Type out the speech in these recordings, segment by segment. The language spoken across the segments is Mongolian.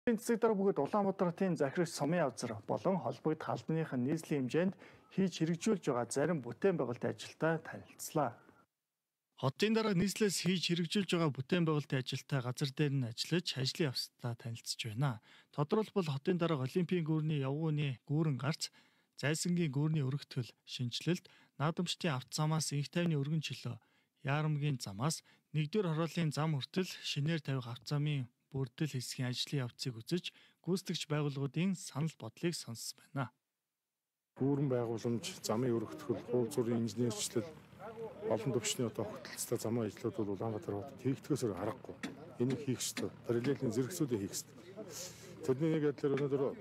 Цэцэг дараа бүгд Улаанбаатарын захирагч Сумын Авзар болон холбогдох албаныхын нийслэлийн хэмжээнд хийж хэрэгжүүлж байгаа зарим бүтээн байгуулалтын ажилтай танилцлаа. Хотын дарга нийслэлээс хийж хэрэгжүүлж байгаа бүтээн байгуулалтын ажилтай газар дээр нь ажиллаж ажлын явцдаа танилцж байна. Тодорхойлбол хотын дарга Олимпийн гүүрний явгууны гүүрэн гарц, зайсангийн гүүрний өргөтгөл, шинжилэлт, наадамчдын авто замаас инх тайвны өргөн чөлөө, Яарамгийн замаас 1-р хорооллын зам хүртэл шинээр тавих авто замын бүрдэл хэсгийн ажлын явцыг үзэж, гүйцэтгэгч байгууллагуудын санал бодлыг сонссон байна. Гүүрэн байгууламж, замын өргөтгөл, хууль зургийн инженерчлэл, олон түвшний тогтолцоотой замын ажлууд бол Улаанбаатар хотод хийгдгөөсөр аргагүй. Энийг хийх ёстой. Параллелийн зэрэгцүүлээ хийх ёстой. Тэрний нэг адилаар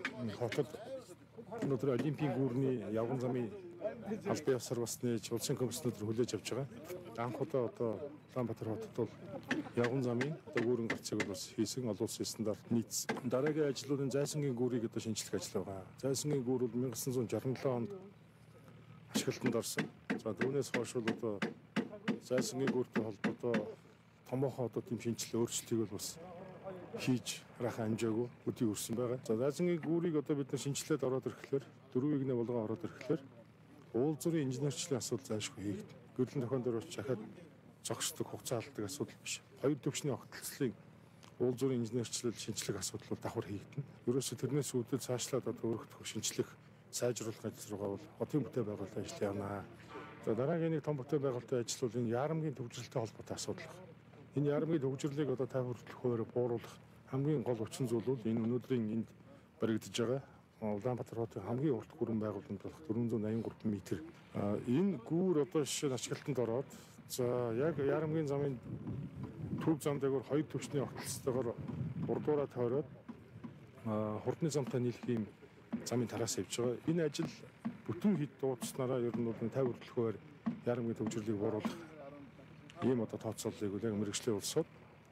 өнөөдөр Олимпийн гүүрний явган замын албан ёсоор бас нээж улсын комисснууд хүлээж авч байгаа. Анх удаа Улаанбаатар хотод бол явган замын гүүрэн гарцыг бас хийсэн олон улсын стандарт нийцсэн. Дараагийн ажлуудын зайсангийн гүүрийг шинжлэх ажил байгаа. Зайсангийн гүүр бол 1967 онд ашиглалтанд орсон. За түүнээс хойш бол зайсангийн гүүртэй холбоотой томоохон тийм шинжилгээ өөрчлөлтийг бол бас хийж харахаа амжаагүй өдий өрсөн байгаа. За зайсангийн гүүрийг бид нар шинжилээд ороод ирэхлээр 4 игнэ болгоо ороод ирэхлээр уул зургийн инженерчлэлийн асуудал зайлшгүй хийгдэн. Гэрлийн зохион дөрөвч чахад зогсдог хугацаа алдаг асуудал биш. 2 төвчний огтлцлын уул зургийн инженерчлэл шинжлэх асуудал бол давхар хийгдэн. Ерөөсө тэрнээс үүдэл цаашлаад өөрөختөх шинжлэх сайжруулах ажил руугаа бол хотын бүтээн байгуулалтын ажил явнаа. За дараагийн нэг том бүтээн байгуулалтын ажил бол энэ Яарамгийн төвжирэлтэй холбоотой асуудал. Энэ Яарамгийн төвжирлийг тав хүртэлхөөр бууруулах хамгийн гол хүчин зүйл бол энэ өнөөдрийн энд баригдаж байгаа Улаанбаатар хотын хамгийн урт гүрэн байгууламж болох 483 м. Энэ гүүр жишээ нь ашиглалтанд ороод за яг Яарамгийн замын төв зам дээгүүр 2 төвчний огтлцоотойгоор урдуураа тойроод хурдны замтай нийлэх юм замын тараас явж байгаа. Энэ ажил бүтэн хэд дуудснараа ер нь бол 50 хүртэлхөөр Яарамгийн төвжирлийг бууруулах ийм тооцооллыг яг мэргэжлийн улсууд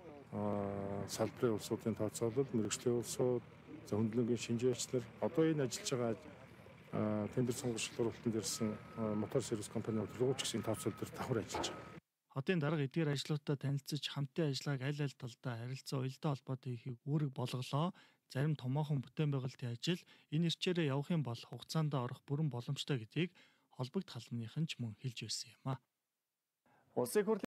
салбарын улсуудын тооцоолол, мэргэжлийн улсууд, хөндлөнгийн шинжээчнэр одоо энэ ажиллаж байгаа тендер сонгогчдод уралдан дээрсэн мотор сервис компаниуд руу ч гэсэн тооцоол дээр давхар ажиллаж байгаа. Хотын дарга эдгээр ажлуудаа танилцж хамтын ажиллагааг аль аль талдаа харилцаа уялдаа холбоотой хийхийг үүрэг болголоо. Зарим томоохон бүтээн байгуулалтын ажил энэ ирчээрээ явах юм бол хугацаанд орох бүрэн боломжтой гэдгийг холбогдох албаныхан ч мөн хэлж байсан юм а. Улсын